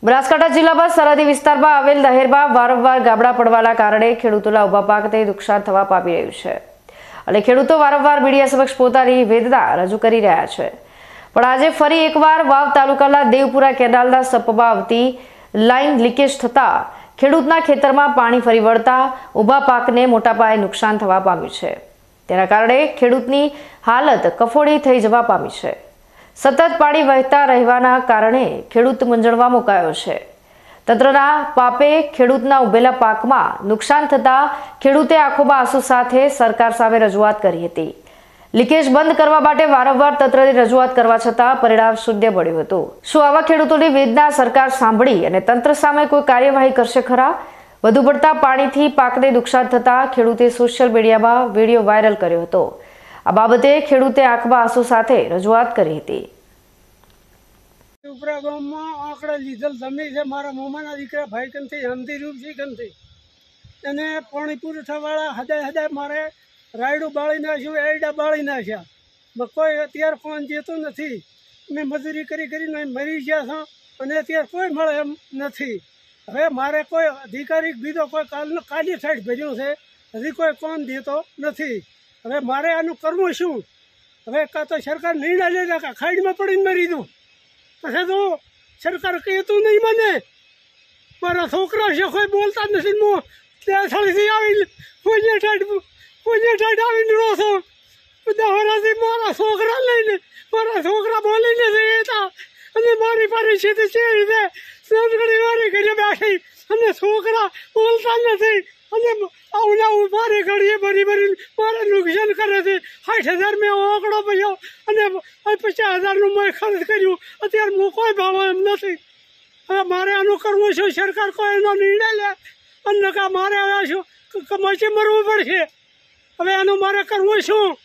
બનાસકાંઠા જિલ્લામાં સરહદી વિસ્તારમાં આવેલ નહેરમાં વારંવાર ગાબડા પડવાના કારણે ખેડૂતોના ઉભા પાકને નુકસાન થવા પામી રહ્યું છે અને ખેડૂતો વારંવાર મીડિયા સમક્ષ પોતાની વેદના રજૂ કરી રહ્યા છે। પણ આજે ફરી એકવાર વાવ તાલુકાના દેવપુરા કેનાલના સપમાં આવતી લાઇન લીકેજ થતા ખેડૂતના ખેતરમાં પાણી ફરી વળતા ઉભા પાકને મોટા પાયે નુકસાન થવા પામ્યું છે। તેના કારણે ખેડૂતની હાલત કફોડી થઈ જવા પામી છે। સતત પાણી વહેતા રહેવાના કારણે ખેડૂત મૂંઝવણમાં મુકાયો છે। તંત્રના પાપે ખેડૂતના ઉભેલા પાકમાં નુકસાન થતા ખેડૂતે આંખોમાં આંસુ સાથે સરકાર સામે રજૂઆત કરી હતી। લીકેજ બંધ કરવા માટે વારંવાર તંત્રને રજૂઆત કરવા છતાં પરિણામ શૂન્ય મળ્યું હતું। શું આવા ખેડૂતોની વેદના સરકાર સાંભળી અને તંત્ર સામે કોઈ કાર્યવાહી કરશે ખરા? વધુ પડતા પાણીથી પાકને નુકસાન થતા ખેડૂતે સોશિયલ મીડિયામાં વિડીયો વાયરલ કર્યો હતો। આ બાબતે ખેડૂતે આંખમાં આંસુ સાથે રજૂઆત કરી હતી। ઉપરા ગામમાં આંકડા લીધેલ જમીન છે મારા મોમાના દીકરા ભાઈ કંથી હમદી રૂપજી કંથી એને પાણી પુરવઠાવાળા હદાય મારે રાયડું બાળી નાખ્યું, એરડા બાળી નાખ્યા। કોઈ અત્યારે પાણી જતું નથી। મેં મજૂરી કરીને મરી ગયા છો અને અત્યારે કોઈ મળે એમ નથી। હવે મારે કોઈ અધિકારી બીજો કોઈ કાલી સાઈડ ભર્યું છે, હજી કોઈ કોણ દેતો નથી। હવે મારે આનું કરવું શું? હવે કાં તો સરકાર નિર્ણય લેતા કે ખાઈડમાં પડીને મરી દઉં, પછી તો સરકાર કહેતું નહીં મને। મારા છોકરા છે કોઈ બોલતા નથી। હું ત્યાં સ્થળેથી આવીને કોઈને ઠાઠ આવીને રો છું। બધા વરાથી મારા છોકરા લઈને મારા છોકરા બોલી નથી રહેતા અને મારી પરિસ્થિતિ છે રીતે સંગડી મારી ઘરે બેઠી અને છોકરા બોલતા નથી અને આવું મારી ઘડીએ ભરી મારે નુકસાન કરે છે। 60,000 મેં આંકડો પડ્યો અને 50,000નું મેં ખર્ચ કર્યું, અત્યારે હું કોઈ ભાવ એમ નથી। હવે મારે આનું કરવું છે, સરકાર કોઈ એનો નિર્ણય લે અને મારે હવે શું કમાચી મરવું પડશે। હવે આનું મારે કરવું શું?